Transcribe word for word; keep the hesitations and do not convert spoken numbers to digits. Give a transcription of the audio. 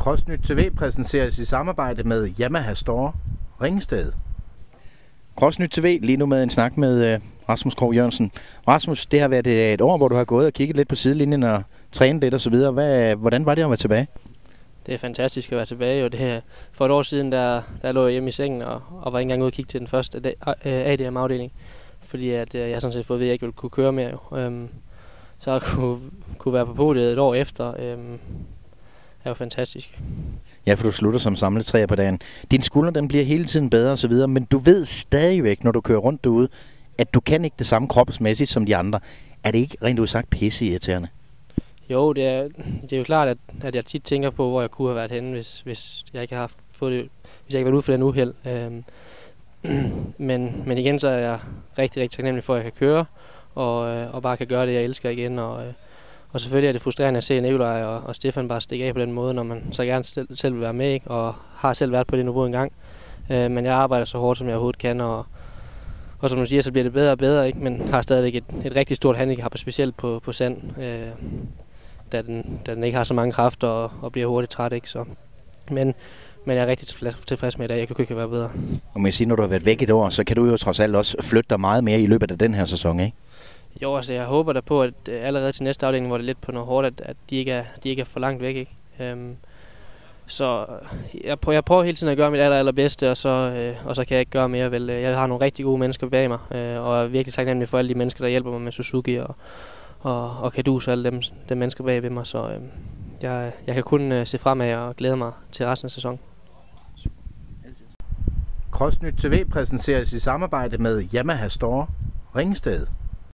CrossNyt T V præsenteres i samarbejde med Yamaha Store, Ringsted. CrossNyt T V lige nu med en snak med uh, Rasmus Krogh Jørgensen. Rasmus, det har været et år, hvor du har gået og kigget lidt på sidelinjen og trænet lidt osv. Hvordan var det at være tilbage? Det er fantastisk at være tilbage. Og det her, for et år siden, der, der lå jeg hjemme i sengen og, og var ikke engang ude og kigge til den første A D M-afdeling. Fordi at, jeg sådan set fået ved, at jeg ikke ville kunne køre mere. Jo. Øhm, så at kunne, kunne være på podiet et år efter øhm, er jo fantastisk. Ja, for du slutter som samletræer på dagen. Din skulder, den bliver hele tiden bedre og så videre, men du ved stadigvæk, når du kører rundt derude, at du kan ikke det samme kropsmæssigt som de andre. Er det ikke rent udsagt pisseirriterende? Jo, det er, det er jo klart, at, at jeg tit tænker på, hvor jeg kunne have været henne, hvis, hvis jeg ikke har haft, fået det, hvis jeg ikke var ude for den uheld. Øhm, men, men igen, så er jeg rigtig, rigtig taknemmelig for, at jeg kan køre, og, og bare kan gøre det, jeg elsker igen. Og, og selvfølgelig er det frustrerende at se Nikolaj og, og Stefan bare stikke af på den måde, når man så gerne selv, selv vil være med, ikke? Og har selv været på det niveau engang. Øh, men jeg arbejder så hårdt, som jeg overhovedet kan, og, og som du siger, så bliver det bedre og bedre, ikke? Men har stadigvæk et, et rigtig stort handicap, specielt på, på sand, øh, da, den, da den ikke har så mange kræfter og, og bliver hurtigt træt, ikke? Så, men, men jeg er rigtig tilfreds med i dag. Jeg kunne ikke være bedre. Og må jeg sige, når du har været væk et år, så kan du jo trods alt også flytte dig meget mere i løbet af den her sæson, ikke? Jo, altså jeg håber da på, at allerede til næste afdeling, hvor det er lidt på noget hårdt, at, at de, ikke er, de ikke er for langt væk, ikke? Øhm, så jeg prøver, jeg prøver hele tiden at gøre mit aller, allerbedste, og så, øh, og så kan jeg ikke gøre mere. Vel. Jeg har nogle rigtig gode mennesker bag mig, øh, og er virkelig taknemmelig for alle de mennesker, der hjælper mig med Suzuki og, og, og Kadus og alle dem, dem mennesker bag ved mig. Så øh, jeg, jeg kan kun øh, se fremad og glæde mig til resten af sæsonen. CrossNyt T V præsenteres i samarbejde med Yamaha Store, Ringsted.